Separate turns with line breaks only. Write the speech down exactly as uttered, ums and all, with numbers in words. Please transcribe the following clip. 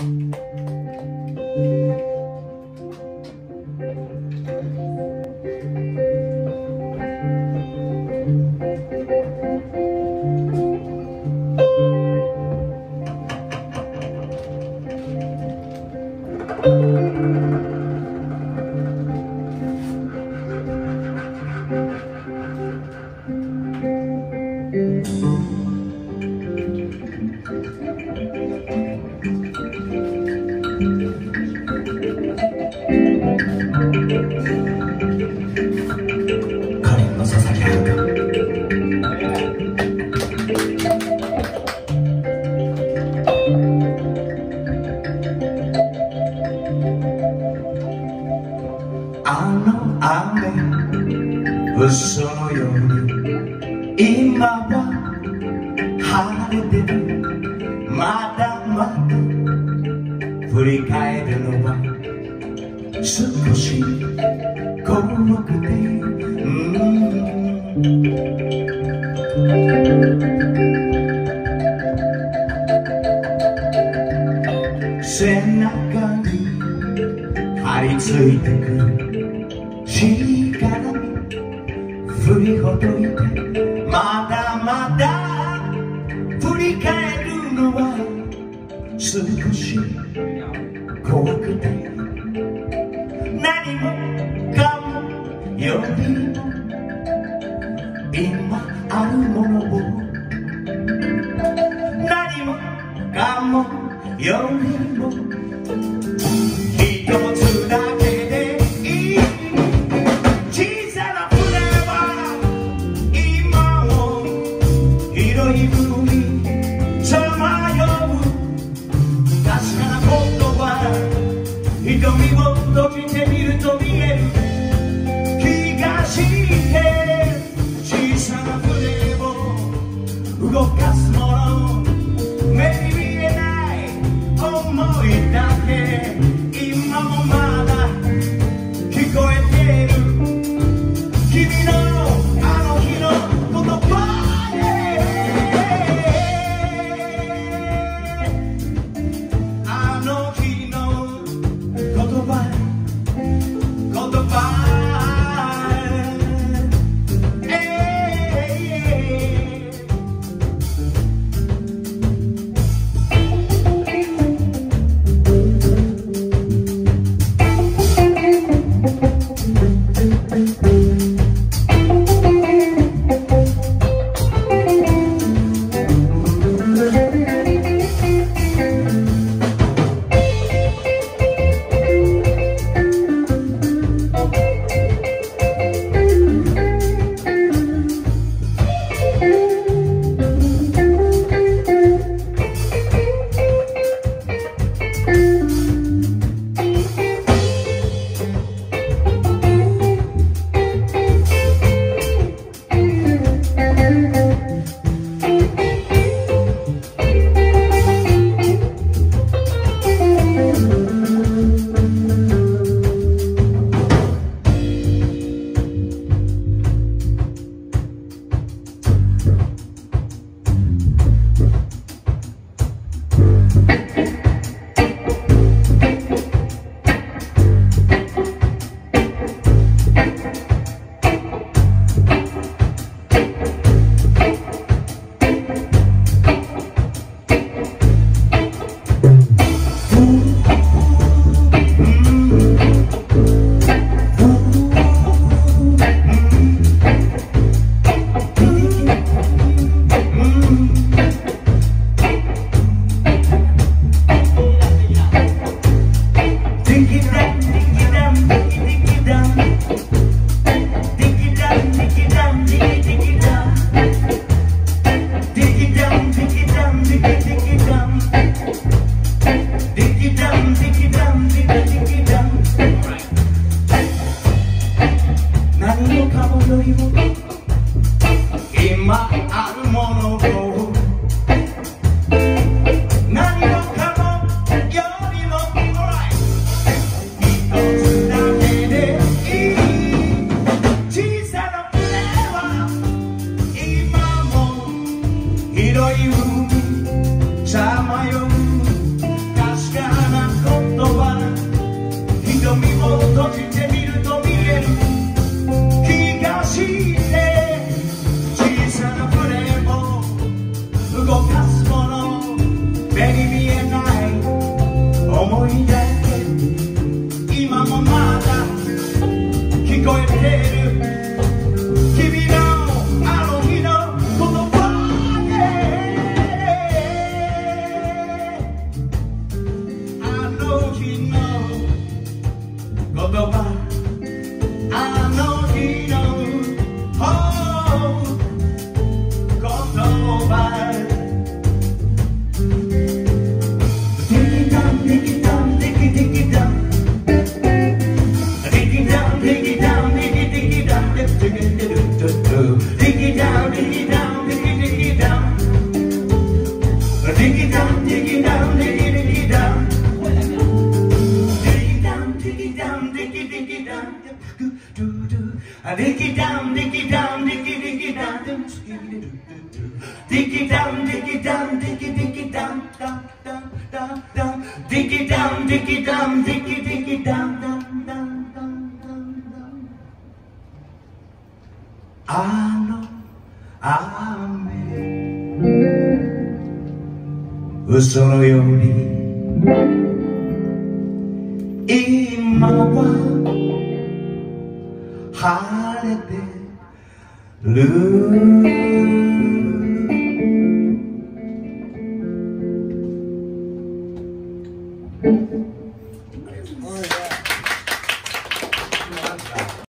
カレンの佐々木遥あの雨嘘のように今は晴れてるまだまだ振り返るのは少し怖くて、うん、背中に張り付いてく力に振りほどいてまだまだ振り返るのは少し怖くて何もかもよりも今あるものを何もかもよりも一つだけでいい小さな船は今も広い海さまよう確かなことは瞳を閉じてみると見える気がして小さな船を動かすもの目に見えない想いだけ今もまだ聞こえてる君のあの日の言葉であの日の言葉言葉 Diggy down, diggy down, diggy diggy down, diggy down, diggy down, diggy diggy down, down, down, down, down, diggy down, diggy down, diggy diggy down, down, down, down, down, down. あの雨、嘘のように今は晴れてる